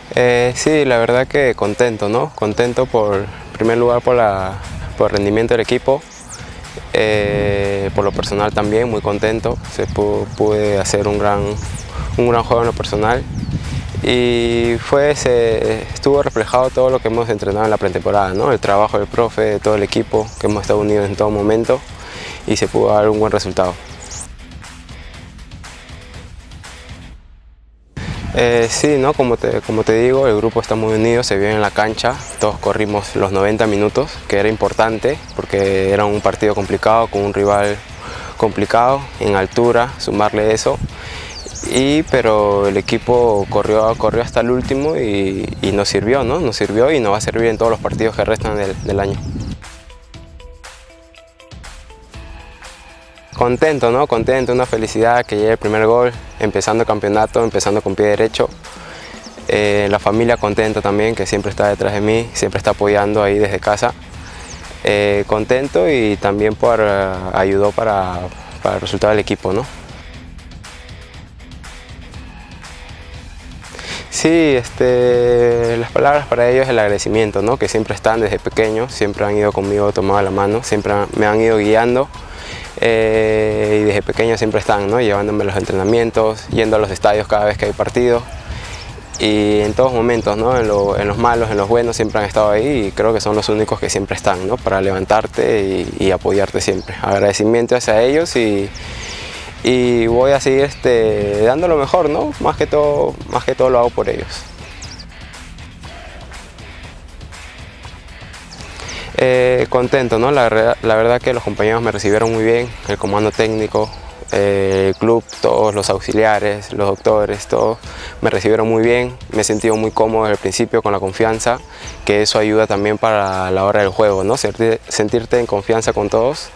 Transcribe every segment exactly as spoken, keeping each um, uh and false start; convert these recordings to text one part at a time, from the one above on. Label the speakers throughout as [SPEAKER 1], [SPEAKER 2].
[SPEAKER 1] Eh, sí, la verdad que contento, ¿no? Contento por, en primer lugar por, la, por el rendimiento del equipo, eh, por lo personal también, muy contento. Se pudo, pude hacer un gran, un gran juego en lo personal y fue, se, estuvo reflejado todo lo que hemos entrenado en la pretemporada, ¿no? El trabajo del profe, de todo el equipo, que hemos estado unidos en todo momento y se pudo dar un buen resultado. Eh, sí, ¿no? Como te, como te digo, el grupo está muy unido, se vio en la cancha, todos corrimos los noventa minutos, que era importante porque era un partido complicado con un rival complicado en altura, sumarle eso, y, pero el equipo corrió, corrió hasta el último y, y nos sirvió, ¿no? Nos sirvió y nos va a servir en todos los partidos que restan del, del año. Contento, ¿no? Contento, una felicidad que llegue el primer gol, empezando el campeonato, empezando con pie derecho. Eh, la familia contenta también, que siempre está detrás de mí, siempre está apoyando ahí desde casa. Eh, contento y también por, uh, ayudó para, para el resultado del equipo, ¿no? Sí, este, las palabras para ellos es el agradecimiento, ¿no? Que siempre están desde pequeños, siempre han ido conmigo tomado la mano, siempre me han ido guiando. Eh, y desde pequeños siempre están, ¿no? Llevándome a los entrenamientos, yendo a los estadios cada vez que hay partidos y en todos momentos, ¿no? En, lo, en los malos, en los buenos siempre han estado ahí y creo que son los únicos que siempre están, ¿no? Para levantarte y, y apoyarte siempre. Agradecimiento hacia ellos y, y voy a seguir este, dando lo mejor, ¿no? Más que todo, más que todo lo hago por ellos. Eh, contento, ¿no? La, la verdad que los compañeros me recibieron muy bien, el comando técnico, eh, el club, todos los auxiliares, los doctores, todos me recibieron muy bien, me he sentido muy cómodo desde el principio con la confianza, que eso ayuda también para la hora del juego, ¿no? Sentir, sentirte en confianza con todos.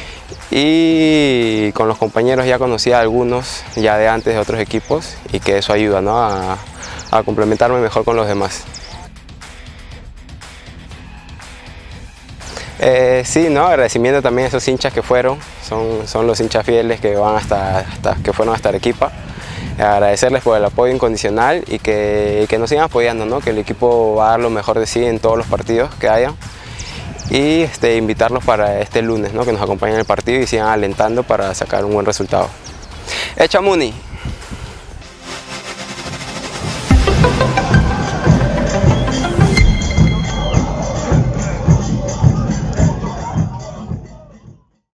[SPEAKER 1] Y con los compañeros ya conocía a algunos ya de antes de otros equipos y que eso ayuda, ¿no? a, a complementarme mejor con los demás. Eh, sí, ¿no? Agradecimiento también a esos hinchas que fueron, son, son los hinchas fieles que, van hasta, hasta, que fueron hasta Arequipa. Agradecerles por el apoyo incondicional y que, y que nos sigan apoyando, ¿no? Que el equipo va a dar lo mejor de sí en todos los partidos que haya. Y este, invitarlos para este lunes, ¿no? Que nos acompañen en el partido y sigan alentando para sacar un buen resultado. ¡Echa Muni!